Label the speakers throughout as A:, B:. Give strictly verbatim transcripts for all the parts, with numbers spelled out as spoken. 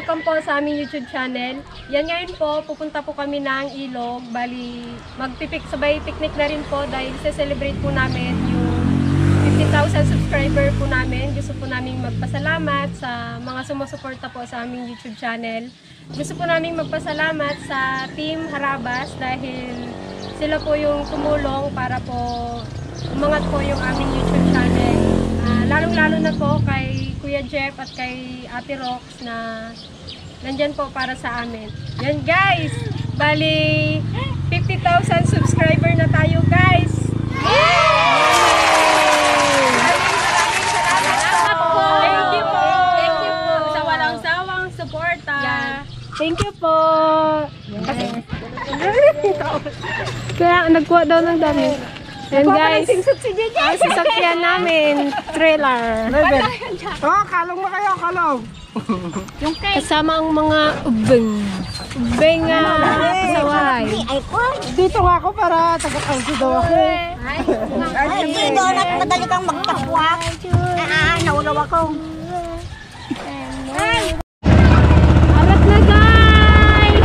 A: welcome po sa aming YouTube channel. Yan ngayon po, pupunta po kami ng Ilog. Bali, magpipik, sabay picnic na rin po dahil sa-celebrate po namin yung fifty thousand subscriber po namin. Gusto po namin magpasalamat sa mga sumusuporta po sa aming YouTube channel. Gusto po namin magpasalamat sa Team Harabas dahil sila po yung tumulong para po umangat po yung aming YouTube channel. Uh, Lalong-lalo na po kay Kuya Jeff at kay Ate Rox na nandyan po para sa amin. Yan guys! Bali, fifty thousand subscriber na tayo guys! Thank you po! Thank you po sa walang sawang suporta! Thank you po! Kaya nagkuha daw ng dami. And guys, ang sasakyan namin, trailer.
B: Oh, kalong mo kayo, kalong.
A: Kasama ang mga ubeng. Ubeng nga kasaway.
B: Dito nga ako para taga-kalsi daw ako.
C: Ay, hindi doon at madali kang magtapwak. Ah, naulaw ako.
A: Alat na guys!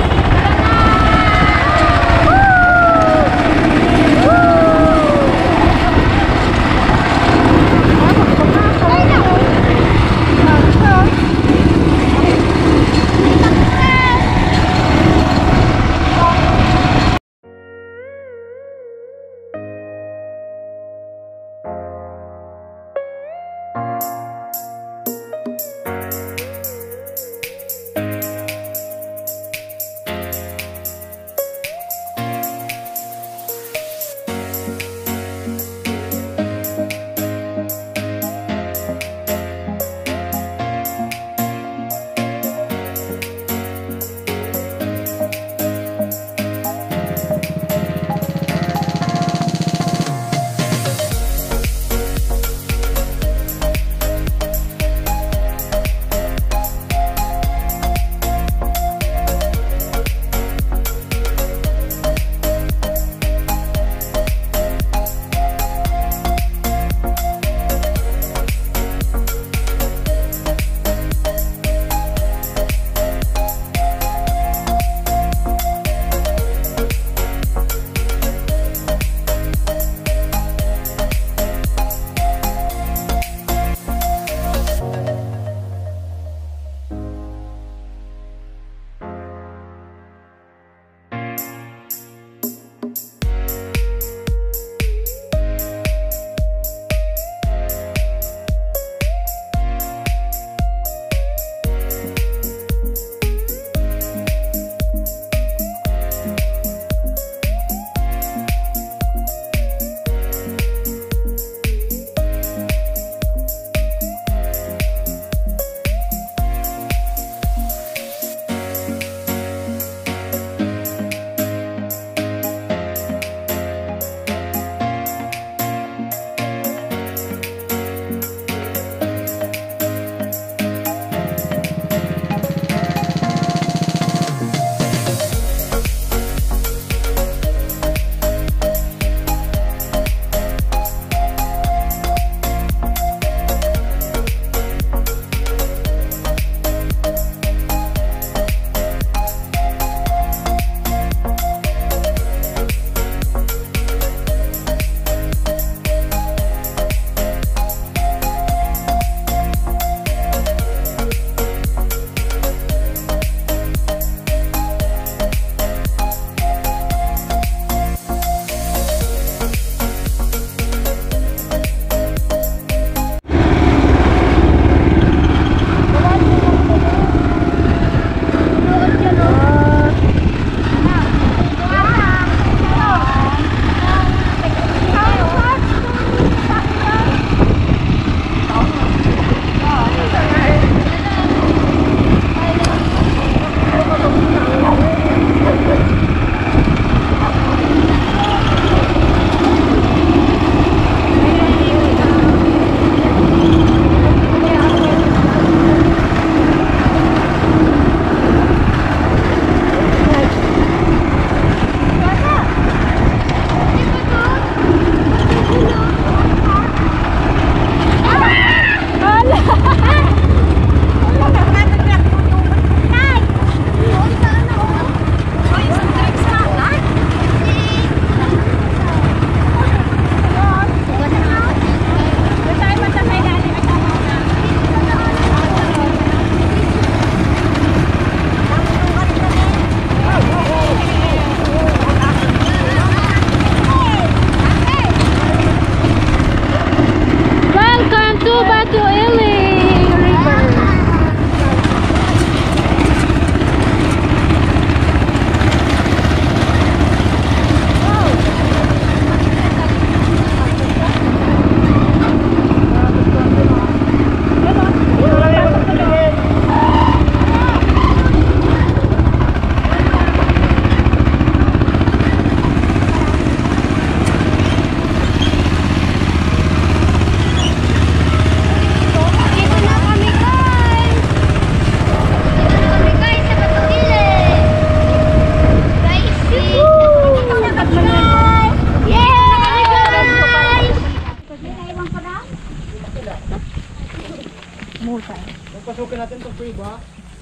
B: natin itong free ba?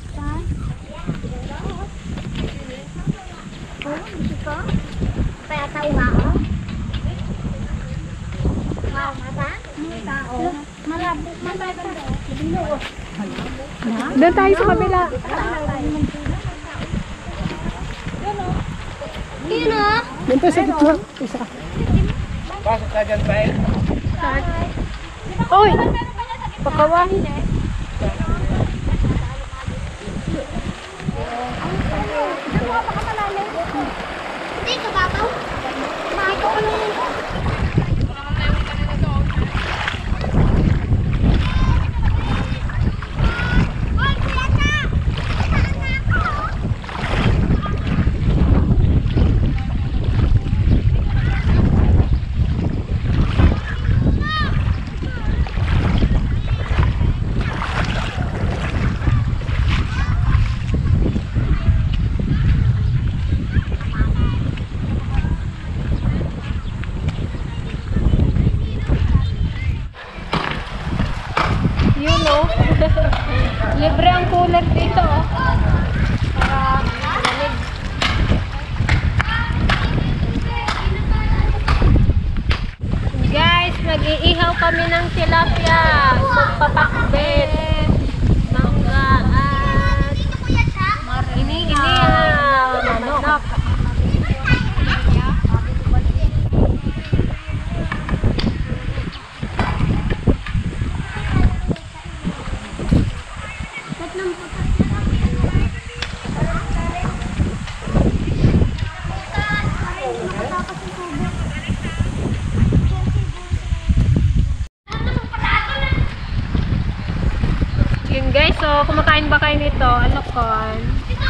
C: Oh, hindi ko. Kaya tao nga ako. Wow, mata? Tao. Malabo, malabo.
A: Doon tayo sa kabila.
C: Yun o.
B: Dito sa gitna. Isa. Pasok ka dyan, Pael.
A: Uy! Pakawahin eh.
C: Hindi ka babaw. Mahal ko kami. Hoy, kuya ka! Saan na ako?
A: Yun o. Libre ang cooler dito oh. Para malamig. Guys, mag-iihaw kami ng tilapia. Papakbet. Mangga at
C: Dito kuya ka.
A: inihaw. Manok. Yun guys, so kumakain ba kayo nito? Ano kon?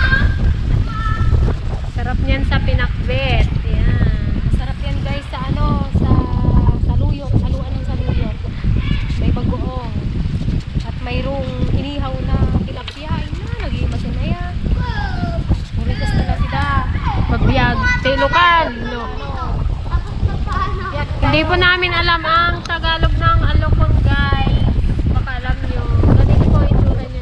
A: Sarap niyan sa pinakbet. Yan. Sarap yan guys sa ano, sa saluyot, saluan ng saluyot. May bagoong. At mayroong inihaw na tilapia. Ay na, naging masinaya. Muritas na sila. Magbiyag. Tilukan. No. Hindi po namin alam ang Tagalog ng alokong guys. Baka alam nyo. Ganito po itsura nyo.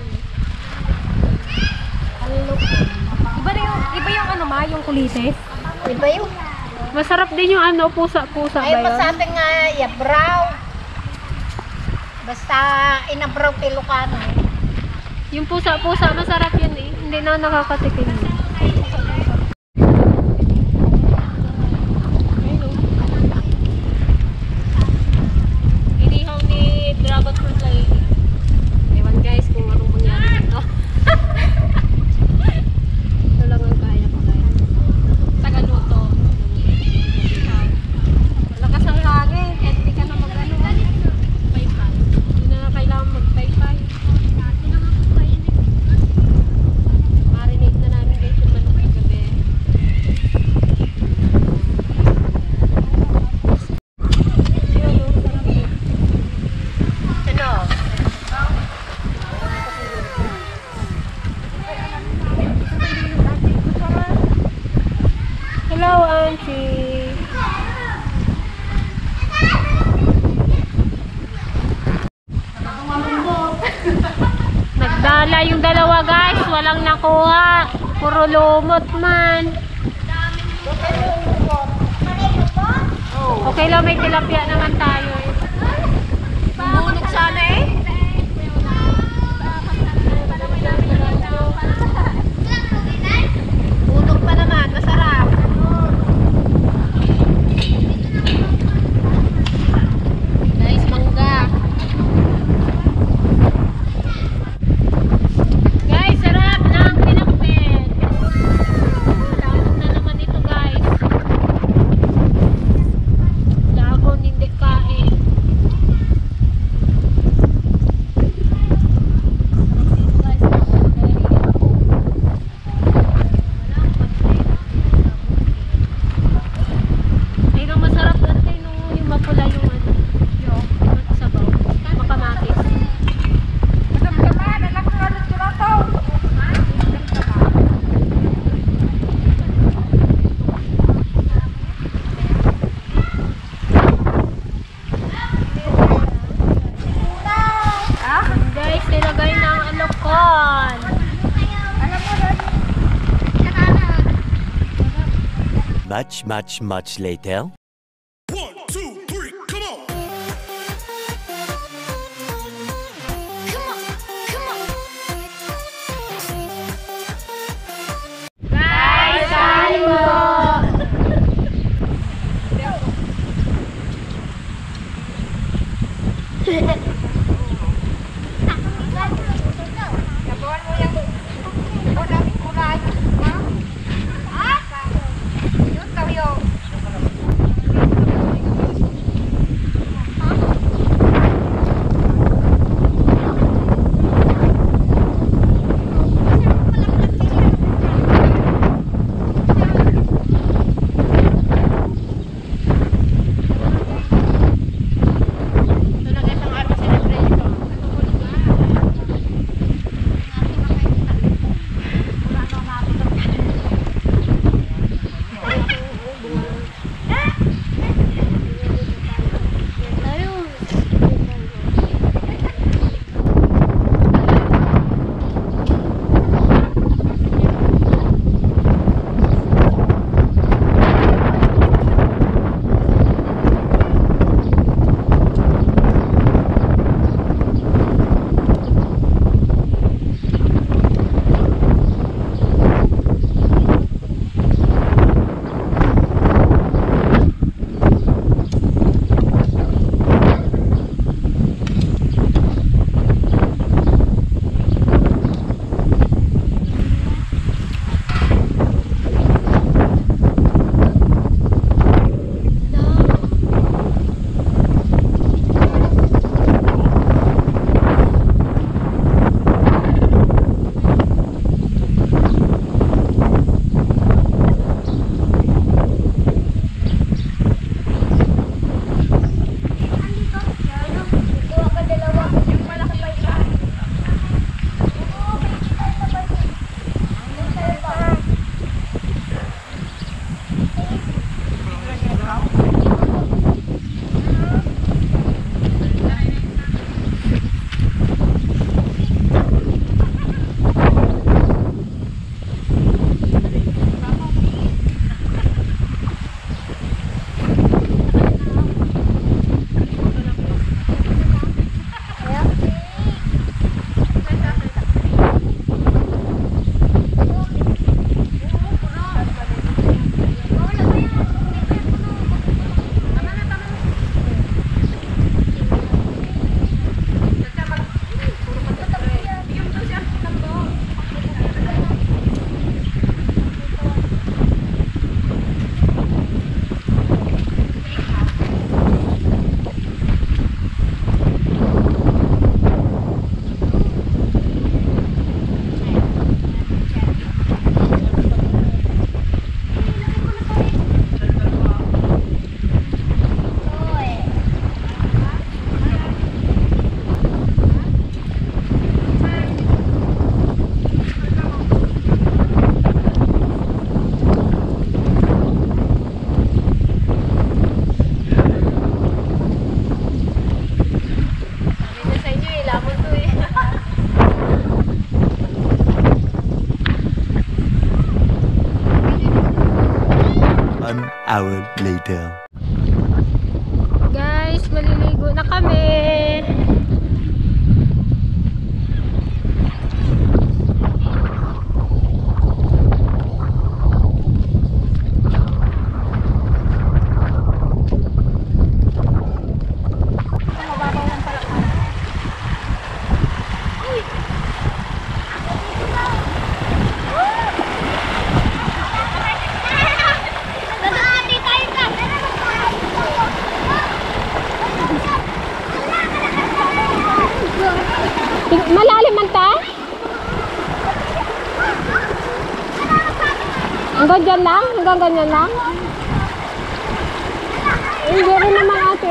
A: Alokong. Iba, na yung, iba yung ano ma, yung kulitis.
C: Iba yung.
A: Masarap din yung ano, pusa-pusa ba
C: Ay,
A: yun?
C: masabi nga, yabraw. Basta inabraw Ilocano.
A: Yung pusa-pusa, masarap yun eh. Hindi na nakakatikim. Inihaw ni Dragon Fruit Lady. Ewan guys kung anong mangyari dito. Ito lang ang kaya ko guys. Tagaluto. Malakas ang hangin. Kahit di ka na mag-ano. Paypay. Hindi na kailangan mag-paypay. Marinate na namin guys yung manok sa gabi. Yun, oh, sarap eh.
C: Ano?
A: Hello, Auntie. Nagdala yung dalawa guys, walang nakuha. Puro lumot man. Okay lang, may tilapia naman tayo eh.
C: Bunot sana eh. Bunot pa naman, masarap.
A: Guys, mangga. Guys, sarap ng pinakbet. Tapos na naman ito guys. Dahon, hindi kain.
D: Much, much, much later.
E: One, two, three, come on!
D: One hour later.
A: Guys, maliligo na kami. Malalim man ta? Hanggang dyan lang? Hanggang ganyan lang? Hindi rin naman ate.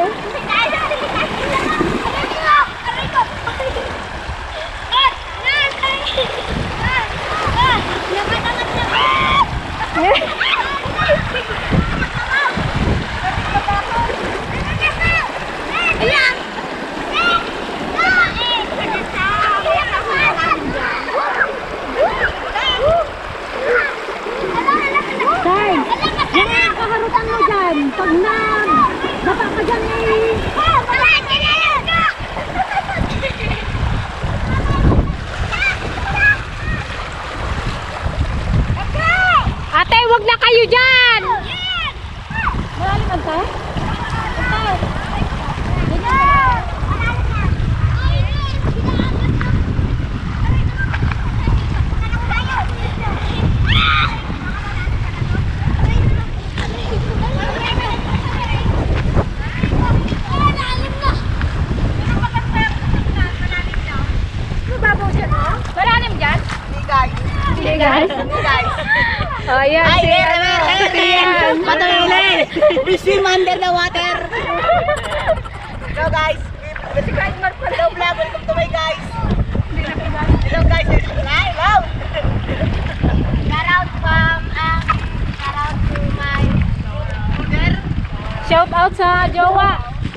A: Oh, yan. Si ano. Si yan.
C: Patuloy. We swim under the water. Hello guys. Si Christ Mark from the vlog. Welcome to my guys. Hello guys. Hello. Shout out from um, shout out to my brother.
A: Shout out sa jowa.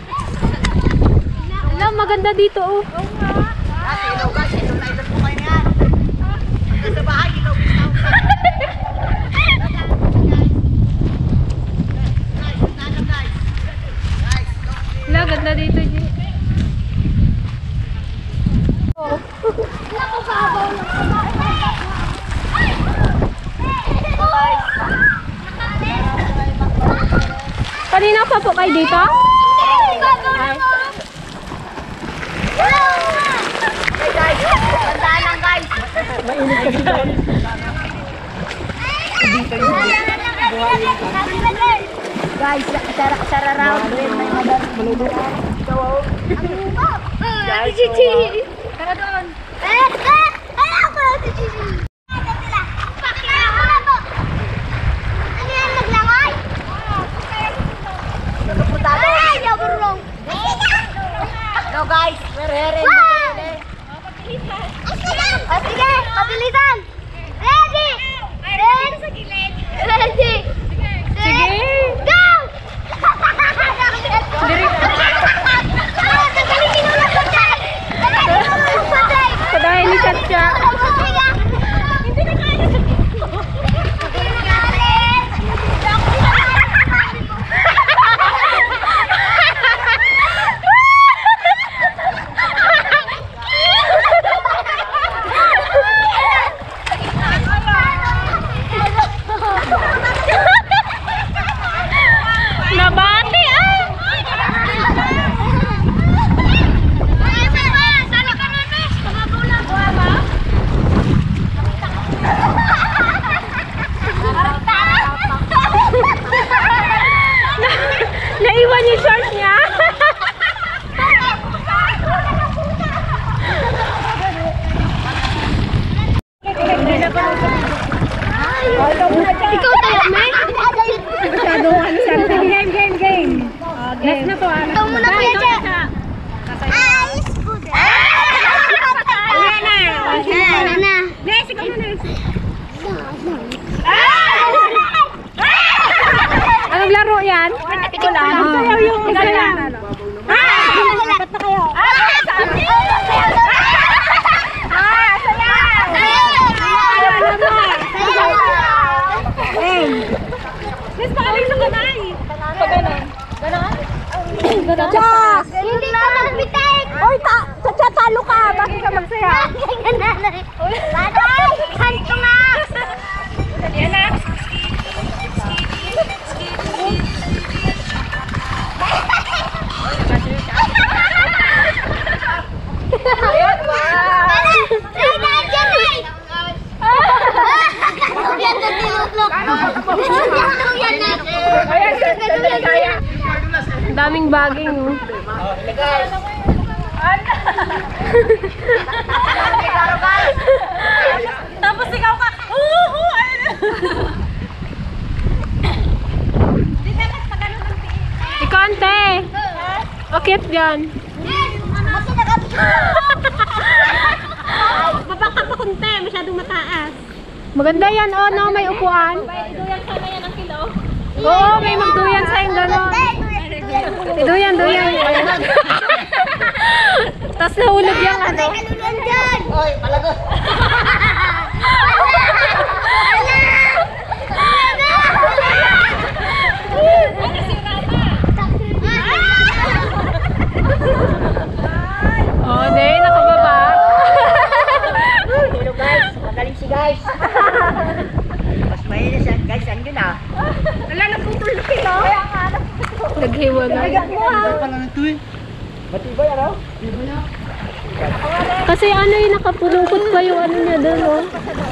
A: Alam, maganda dito oh.
C: Hello guys. Hello na idol po kayo yan. Hanggang sa bahay. Hello guys.
A: Alam, ganda dito. G. Kanina pa po kayo dito? Ay.
C: Hey guys, tandaan lang guys.
B: Mainit kasi doon.
C: Guys, sara sara round din may madar. Guys, Cici. Tara doon. Eh, eh, ay ako si Cici. Ano yan naglangoy? No guys, we're here in the Oh, sige, pabilisan. Ready? Ready? Ready?
A: Sige.
C: Go!
A: Kadahin ni Chacha.
C: Hindi na kaya.
A: Nabati ah. Naiwan yung shorts niya.
C: Ikaw tayo, May?
A: Masyadong ano siya. Game, game, game. Last na to ah.
C: Ikaw muna, Kuya Jack. Ayos po. Ayan na. Ayan na.
A: Nes, ikaw na Nes. Anong laro yan?
C: Ito lang.
A: Sayaw yung isa lang.
C: Dapat na kayo.
A: Nes, pakaling sa kamay.
C: Ganon. Jack! Hindi ka magpitik! Oy, Chacha, talo ka! Bakit ka magsaya? Patay! Kanto nga!
A: Yan na. Ang daming baging oh. Tapos ikaw ka. Uhu! Ikaw ante. Akit dyan. Babakak pa kunti. Masyadong mataas. Maganda yan oh no. May upuan. Iduyan sana yan ang kilo. Oo, may magduyan sa'yo gano'n. Iduyan, duyan. Tapos nahulog yung ano.
C: Oy, palago!
A: Oh, di, nakababa.
C: Hello guys, magaling si guys. Mas mainit siya guys, andun ah.
A: Wala na pong tulo kilo. Naghiwa na.
B: Matibay ano?
A: Kasi ano yung nakapulungkot pa yung ano niya doon oh.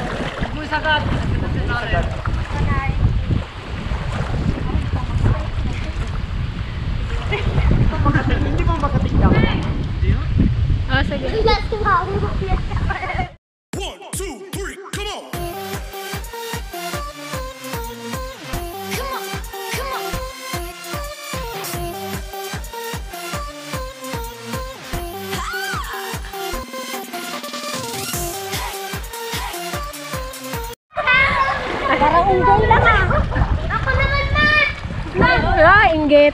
B: Hindi mo makatignan.
A: Ah, sige.
E: One, two, three, come on.
A: Nainggit.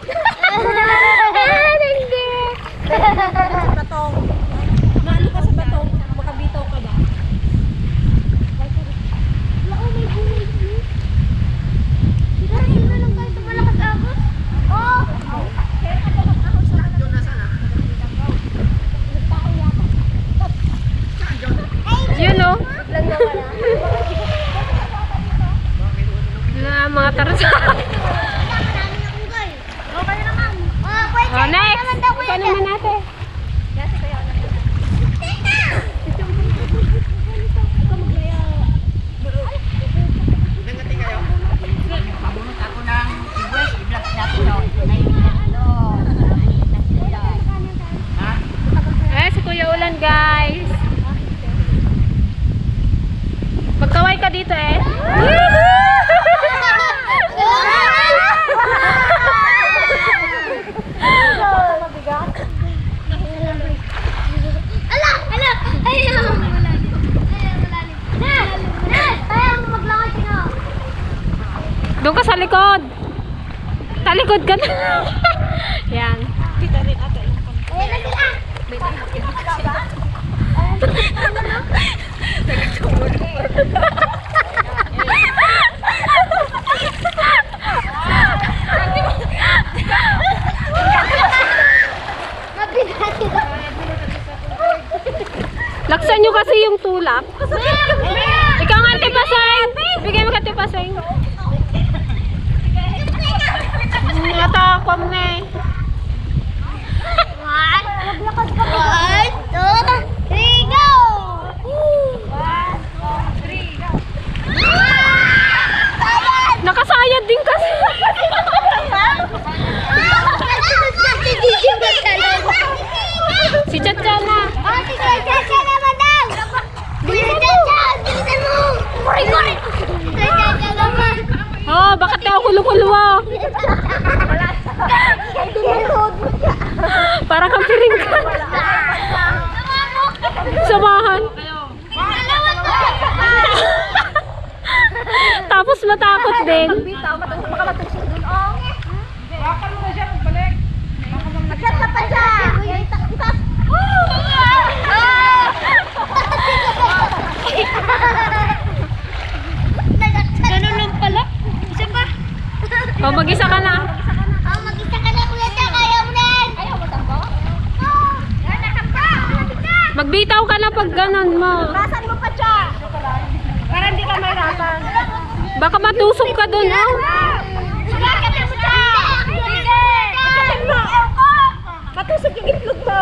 B: Nainggit.
A: Batong. Maano ka sa batong? Makabitaw ka ba?
B: Wala ko may buhay. Siguro yun na lang tayo sa malakas agos. Oo. Kaya ka ba mag-ahos sa doon na sana?
A: Yun o.
B: Lang na wala.
A: Na mga tarsa.
B: Okay naman. Oh, pwede.
A: Oh, next.
B: Naman daw,
A: Ikaw naman natin.
B: Kasi kaya ako naman. Ikaw maglaya.
C: Nangating kayo? Pabunot ako ng i-west, i-block natin no. Naiingat ano. Ha?
A: Eh, si Kuya Ulan, guys. Magkaway ka dito eh.
B: Ala! Ala! Ayaw! Ayaw, malalim. Nes! Nes! Ayaw, maglakad ka na.
A: Doon ka sa likod. Sa likod ka na. Yan.
B: Ayan na sila! Mabigat sila.
A: Laksan nyo kasi yung tulak. Ikaw nga, tipaseng. Bigay mo ka tipaseng. Natakwam na eh.
B: One, maglakad ka ba? One, two, three, go! One, two, three, go!
A: Nakasayad din kasi. Si Chacha na.
B: Oh, si Chacha naman daw! Si Chacha! Bilisan mo! Kuri, kuri! Si Chacha naman!
A: Oh, bakit na ako kulo-kulo? Para kang piring ka. Samahan. Tapos matakot din.
B: Akyat ka pa siya! Ganun lang pala. Isa pa.
A: O, mag-isa ka na.
B: Oh, mag-isa ka na, Kuya Jack. Ayaw mo na. Ayaw mo tambo? Oo. Yan, nakampa.
A: Magbitaw ka na pag ganon mo.
B: Rasan mo pa siya. Para hindi ka may rasan.
A: Baka matusok ka dun, oh.
B: Sige, akatin mo siya. Sige. Akatin mo. Matusok yung itlog mo.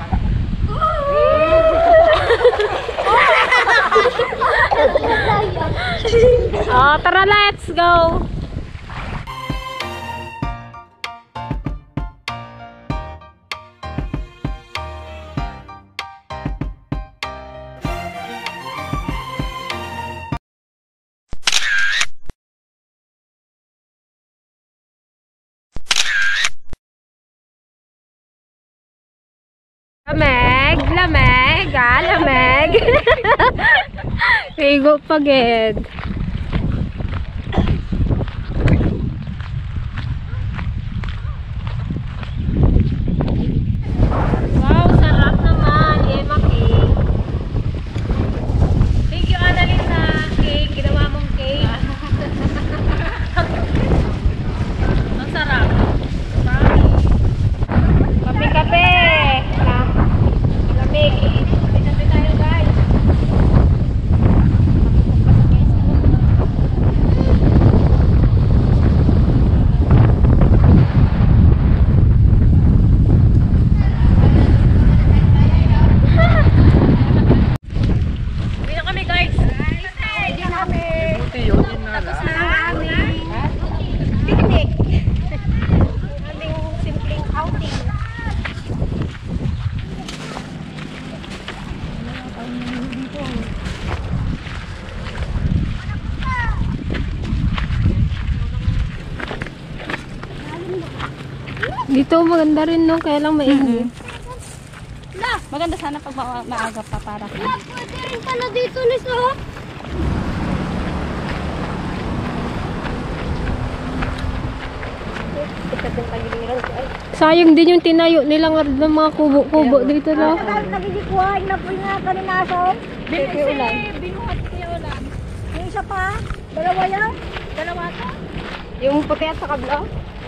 A: Oh, tara, let's go. Lamig, lamig, ah, lamig. Pigo pagid. Wow, sarap naman. Yema cake. Thank you, Annalyn, na cake. Ginawa mong cake. Ang sarap. Kape-kape. Lamig. Kape-kape tayo, guys. Uwi na kami, guys. Uwi na kami. Tapos na ang aming picnic. Aming simpleng outing. Dito maganda rin, no? Kaya lang mainit.
F: Maganda sana pag ma maaga pa para.
B: Wala, pwede rin pala dito, Nis, oh.
A: Sayang din yung tinayo nilang ng mga kubo-kubo dito na.
B: Nagigikuhain na po nga kaninaso.
F: Ulan. Binuhat kaya ulan.
B: Yung isa pa. Dalawa yan.
F: Dalawa to.
A: Yung puti at sa kabla.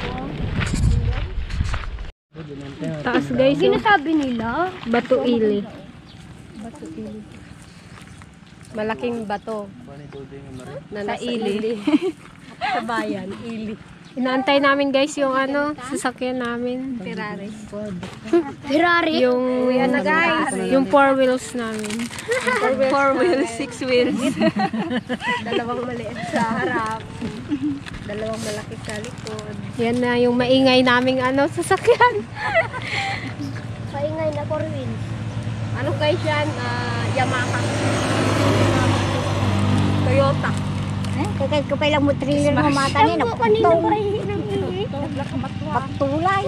A: Taas guys.
B: Sinasabi nila.
A: Bato ili. Bato ili. Malaking bato. Na nasa ili. Sa bayan, ili. Inaantay namin guys yung ano, sasakyan namin. Ferrari.
B: Ferrari.
A: Yung, yan na guys. Yung four wheels namin.
F: Four wheels, six wheels.
A: Dalawang maliit sa harap. Dalawang malaki sa likod. Yan na yung maingay naming ano, sasakyan.
B: Paingay na four wheels.
A: Ano guys yan? Ah, Yamaha. Toyota.
B: Kaya ko pa lang mo trailer mo mata niya. Naputong. Patulay.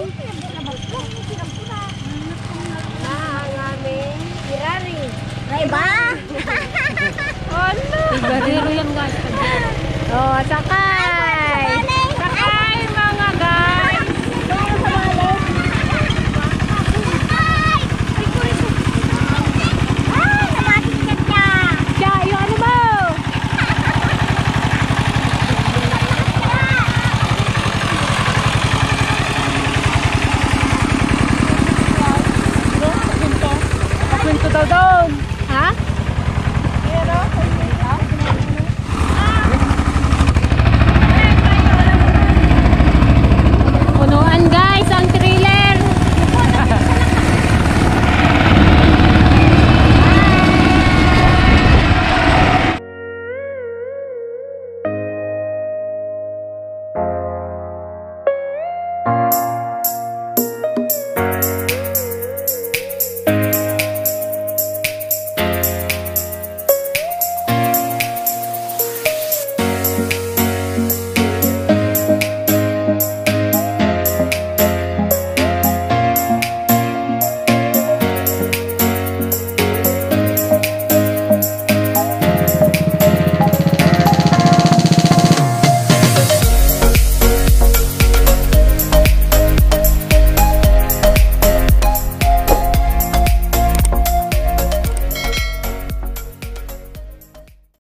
A: Na ang aming
B: Ferrari. Ay ba?
A: Ibarero yan guys. Oh, sakay! Sakay mga guys! Siya, yung ano mo? Kakwento daw daw.